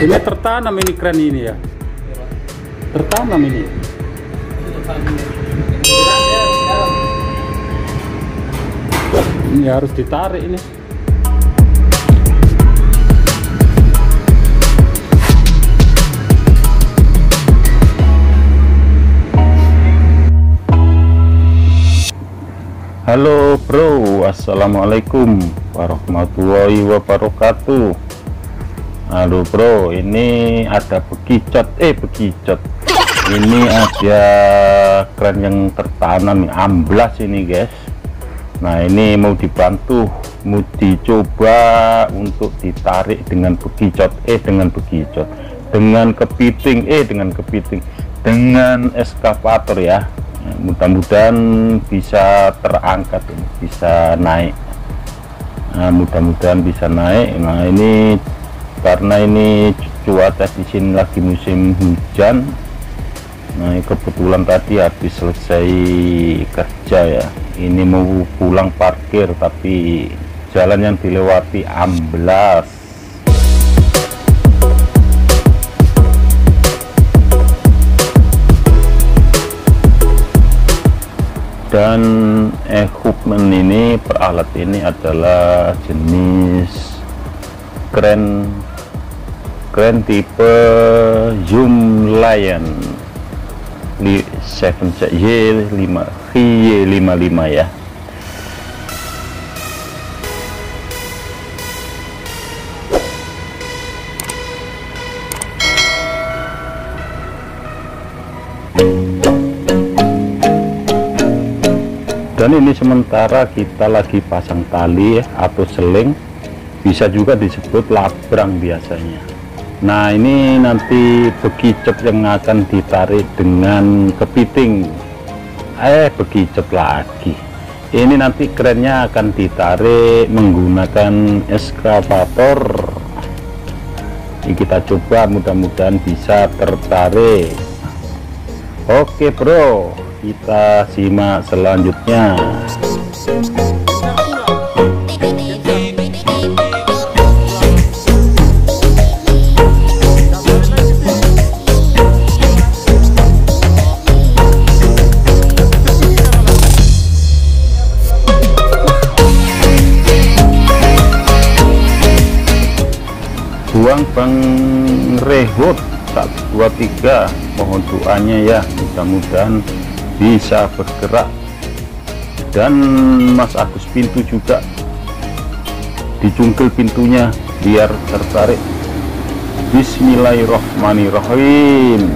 Ini tertanam ini keren ini ya. Tertanam ini. Ini harus ditarik ini. Halo bro, assalamualaikum warahmatullahi wabarakatuh. Halo bro, ini ada bekicot, ini ada keren yang tertanam, amblas ini guys. Nah ini mau dibantu, mau dicoba untuk ditarik dengan bekicot, dengan kepiting, dengan eskavator ya. Mudah-mudahan bisa terangkat, bisa naik. Nah, mudah-mudahan bisa naik. Nah ini karena ini cuaca di sini lagi musim hujan. Nah kebetulan tadi habis selesai kerja ya. Ini mau pulang parkir tapi jalan yang dilewati amblas. Dan equipment ini, peralat ini adalah jenis kren tipe Zoom Lion 7Y55 ya. Dan ini sementara kita lagi pasang tali atau seling, bisa juga disebut labrang biasanya. Nah ini nanti bekicot yang akan ditarik dengan kepiting. Bekicot lagi. Ini nanti kerennya akan ditarik menggunakan eskavator. Ini kita coba, mudah-mudahan bisa tertarik. Oke bro, kita simak selanjutnya. Buang Bang Rehot 123, mohon doanya ya, mudah-mudahan bisa bergerak. Dan Mas Agus Pintu juga dijungkel pintunya biar tertarik. Bismillahirrahmanirrahim.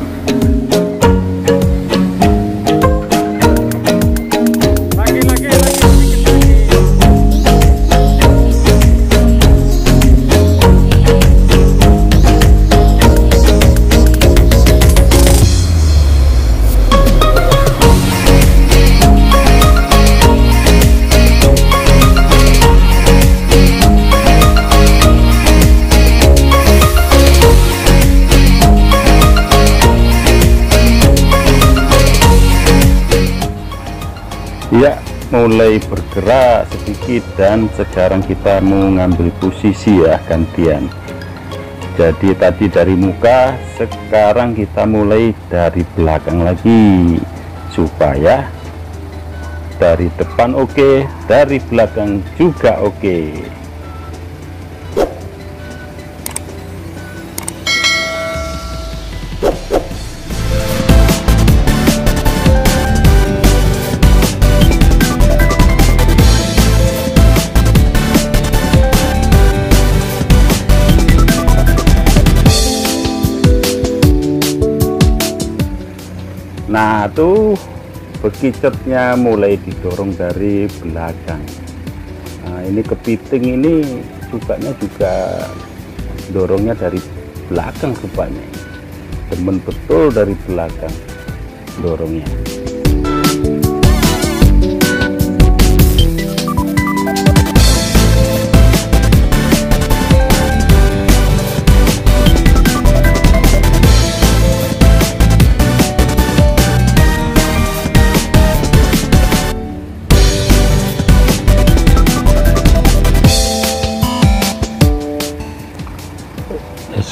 Ya, mulai bergerak sedikit dan sekarang kita mau ngambil posisi ya, gantian. Jadi tadi dari muka, sekarang kita mulai dari belakang lagi supaya dari depan oke, dari belakang juga oke. Nah tuh bekicotnya mulai didorong dari belakang. Nah ini kepiting ini sukanya juga dorongnya dari belakang rupanya. Demen betul dari belakang dorongnya.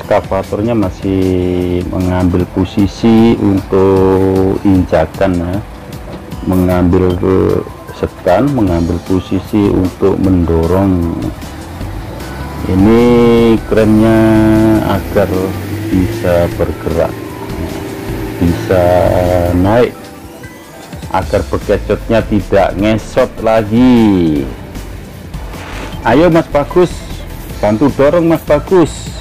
ekskavatornya masih mengambil posisi untuk injakan ya, mengambil setan, mengambil posisi untuk mendorong ini krennya agar bisa bergerak, bisa naik, agar bekecotnya tidak ngesot lagi. Ayo Mas Bagus, bantu dorong Mas Bagus.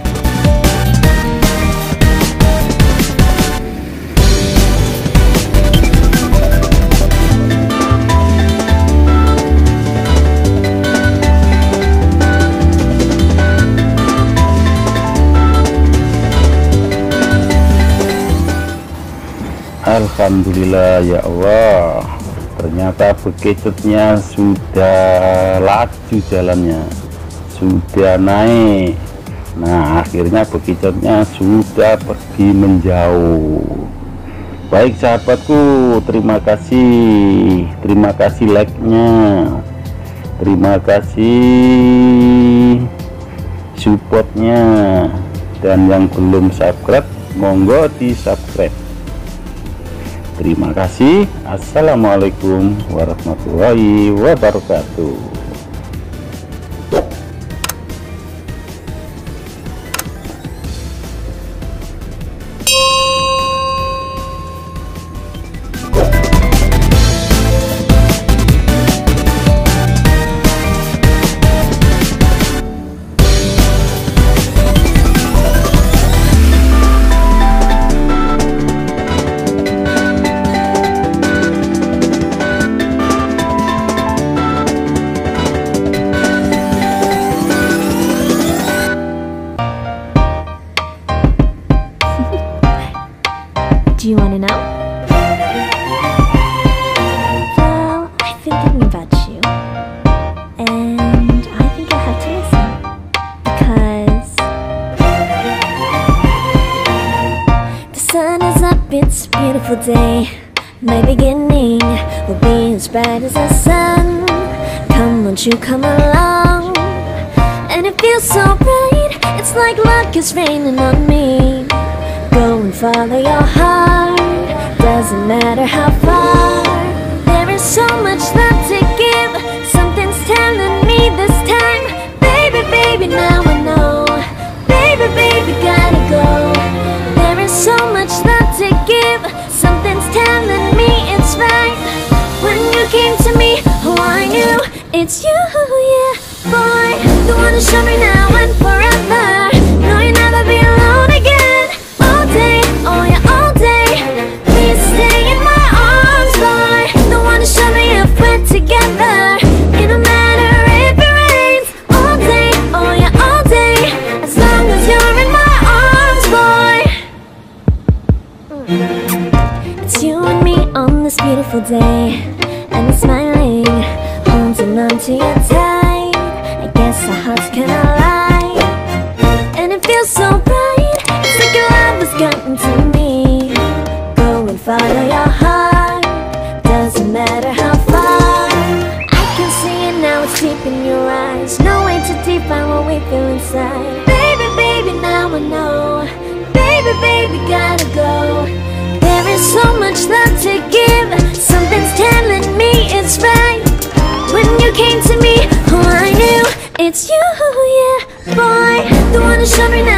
Alhamdulillah ya Allah, ternyata bekecotnya sudah laju jalannya, sudah naik. Nah akhirnya bekecotnya sudah pergi menjauh. Baik sahabatku, terima kasih like-nya, terima kasih supportnya, dan yang belum subscribe monggo di subscribe. Terima kasih. Assalamualaikum warahmatullahi wabarakatuh. Do you want to know? Well, I've been thinking about you, and I think you'll have to listen, because the sun is up, it's a beautiful day. My beginning will be as bright as the sun. Come, won't you come along? And it feels so bright, it's like luck is raining on me. Go and follow your heart, doesn't matter how far. There is so much love to give, something's telling me this time. Baby, baby, now I know. Baby, baby, gotta go. There is so much love to give, something's telling me it's right. When you came to me, oh I knew it's you, yeah. Boy, the one to show me now and forever. No, you'll never be alone again. Oh yeah, all day. Please stay in my arms, boy. The one to show me if we're together. It don't matter if it rains. All day, oh yeah, all day. As long as you're in my arms, boy. It's you and me on this beautiful day, and I'm smiling, holding on to you tight. I guess our hearts can align, and it feels so bright. It's like your love has gotten to me. Go and follow your heart, doesn't matter how far. I can see it now, it's deep in your eyes. No way to define what we feel inside. Baby, baby, now I know. Baby, baby, gotta go. There is so much love to give, something's telling me it's right. When you came to me, oh I knew it's you, yeah. Boy, the one to show me now.